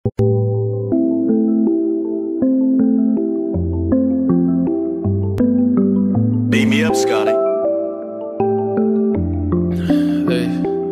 Beat me up, Scotty. Hey.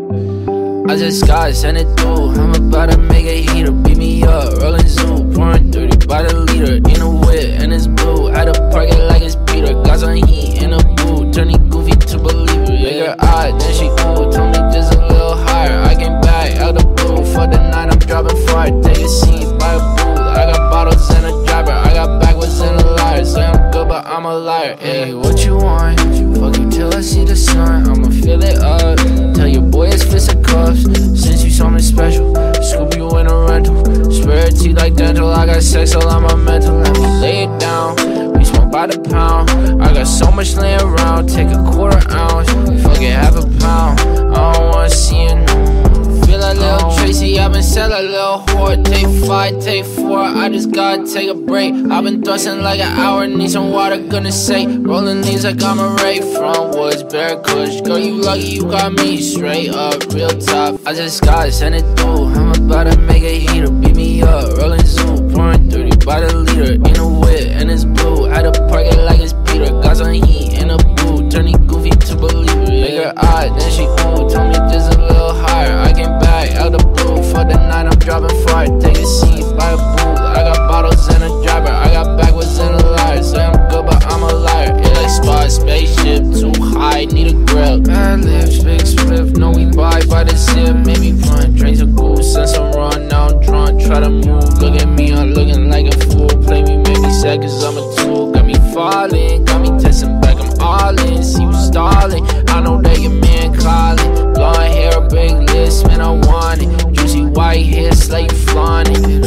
I just got sent it through. I'm about to make a heater. Beat me up, rolling zoo, pouring 30 by the liter. In a whip and it's blue. At a park it like it's Peter. Got some heat in a boot, turning goofy to believer. Make her eye, then she ooh. Told me just a little higher. I came back out the blue. For the night I'm dropping fire. Take a seat by a booth. I got bottles and a driver. I got backwards and a liar. Say I'm good but I'm a liar. Hey, what you want? Fuck you till I see the sun. I'ma fill it up. Tell your boy it's fist of cuffs. Since you something special, scoop you in a rental. Swear it to you like dental. I got sex all on my mental. Let me lay it down. We smoke by the pound. I got so much laying around. Take a quarter ounce. Fuck it, half a pound. I don't wanna see it no more. Feel like Lil Tracy, I've been selling a little whore. Take 5, take 4, I just gotta take a break. I've been thrusting like an hour, need some water, goodness sake. Rolling leaves like I'm a Ray. From Woods, Bear Kush. Girl, you lucky you got me straight up, real top. I just gotta send it through. I'm about to make a heater. Beat me up, rolling zoo, pouring 30 by the liter. In a whip and it's blue. At a park it like it's Peter. Got some heat in a boot, turning goofy to believer. Make her eye, then she ooh. Told me just a little higher. I came back out the blue. For the night I'm dropping fire. Take a seat by a booth. I got bottles and a driver. I got backwards and a liar. Say I'm good but I'm a liar. It like spot spaceship, too high, need a grill. Bad lips, big spliff, no we buy by the zip. Made me run, drinks a goose, since I'm run, now I'm drunk. Try to move, look at me, I'm looking like a fool. Play me, make me sad cause I'm a tool. Got me falling, got me testing back, I'm all in. See you stalling, I know that your man calling. Blonde hair, big list, man I want it. Juicy white hair, slate flaunting.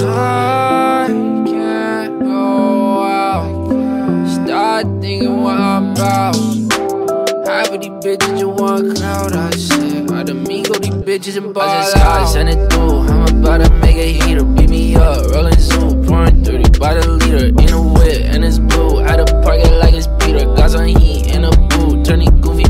I can't go out. Start thinking what I'm about. Half of these bitches you want cloud, I said. Out of me go these bitches and ball out. I just gotta send it through. I'm about to make a heater. Beat me up, rolling zoo, pouring 30 by the liter. In a whip and it's blue. At a park it like it's Peter. Got some heat in a boot, turning goofy